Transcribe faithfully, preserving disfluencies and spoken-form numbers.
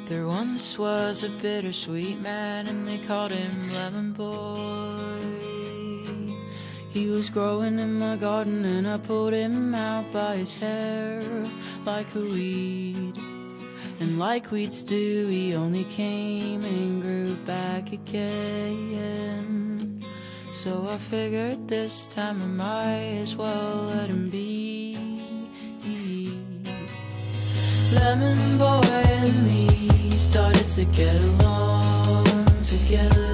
There once was a bittersweet man, and they called him Lemon Boy. He was growing in my garden, and I pulled him out by his hair like a weed. And like weeds do, he only came and grew back again. So I figured this time I might as well let him be. Lemon Boy and me started to get along together.